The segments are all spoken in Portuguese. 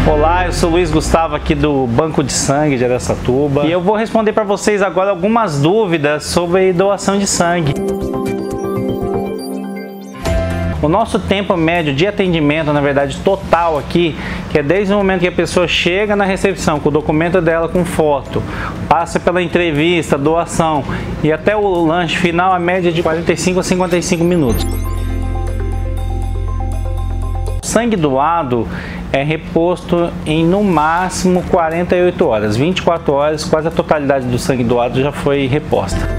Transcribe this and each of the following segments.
Olá, eu sou Luiz Gustavo aqui do Banco de Sangue de Araçatuba e eu vou responder para vocês agora algumas dúvidas sobre doação de sangue. O nosso tempo médio de atendimento, na verdade total aqui, que é desde o momento que a pessoa chega na recepção com o documento dela com foto, passa pela entrevista, doação e até o lanche final, a média de 45 a 55 minutos. O sangue doado é reposto em no máximo 48 horas, 24 horas, quase a totalidade do sangue doado já foi reposta.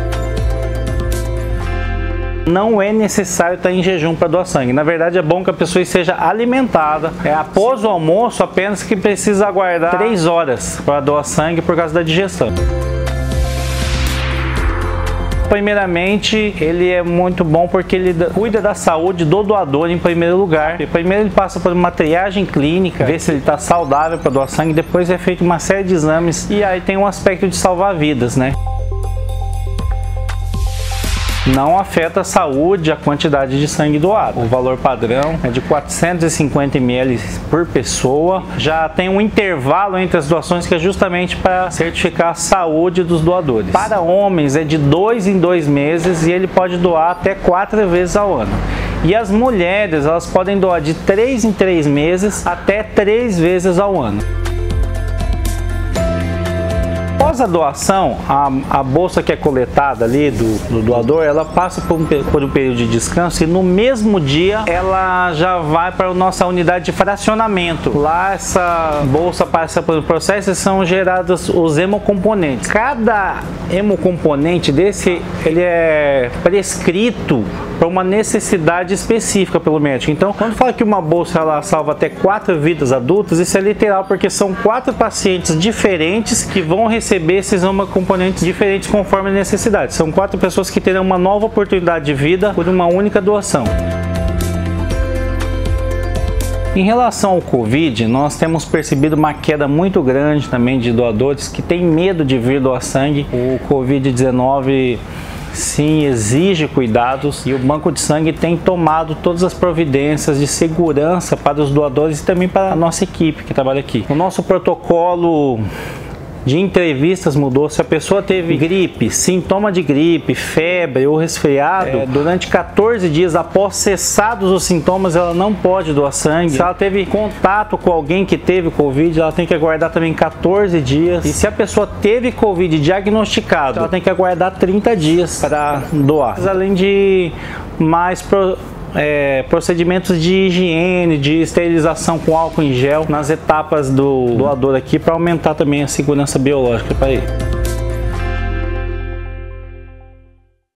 Não é necessário estar em jejum para doar sangue. Na verdade, é bom que a pessoa seja alimentada. Após o almoço, apenas que precisa aguardar 3 horas para doar sangue por causa da digestão. Primeiramente, ele é muito bom porque ele cuida da saúde do doador em primeiro lugar. Primeiro ele passa por uma triagem clínica, vê se ele está saudável para doar sangue. Depois é feita uma série de exames e aí tem um aspecto de salvar vidas, né? Não afeta a saúde a quantidade de sangue doado. O valor padrão é de 450 ml por pessoa. Já tem um intervalo entre as doações que é justamente para certificar a saúde dos doadores. Para homens é de 2 em 2 meses e ele pode doar até 4 vezes ao ano. E as mulheres, elas podem doar de 3 em 3 meses até 3 vezes ao ano. Após a doação, a bolsa que é coletada ali do doador, ela passa por um período de descanso e no mesmo dia ela já vai para a nossa unidade de fracionamento. Lá essa bolsa passa por um processo e são gerados os hemocomponentes. Cada hemocomponente desse, ele é prescrito para uma necessidade específica pelo médico. Então, quando fala que uma bolsa ela salva até 4 vidas adultas, isso é literal, porque são 4 pacientes diferentes que vão receber esses componentes diferentes conforme a necessidade. São 4 pessoas que terão uma nova oportunidade de vida por uma única doação. Em relação ao Covid, nós temos percebido uma queda muito grande também de doadores que têm medo de vir doar sangue. O Covid-19 sim exige cuidados e o Banco de Sangue tem tomado todas as providências de segurança para os doadores e também para a nossa equipe que trabalha aqui. O nosso protocolo de entrevistas mudou. Se a pessoa teve gripe, sintoma de gripe, febre ou resfriado, durante 14 dias após cessados os sintomas, ela não pode doar sangue. Se ela teve contato com alguém que teve Covid, ela tem que aguardar também 14 dias. E se a pessoa teve Covid diagnosticado, ela tem que aguardar 30 dias para doar. Além de mais procedimentos de higiene, de esterilização com álcool em gel nas etapas do doador aqui para aumentar também a segurança biológica para ele.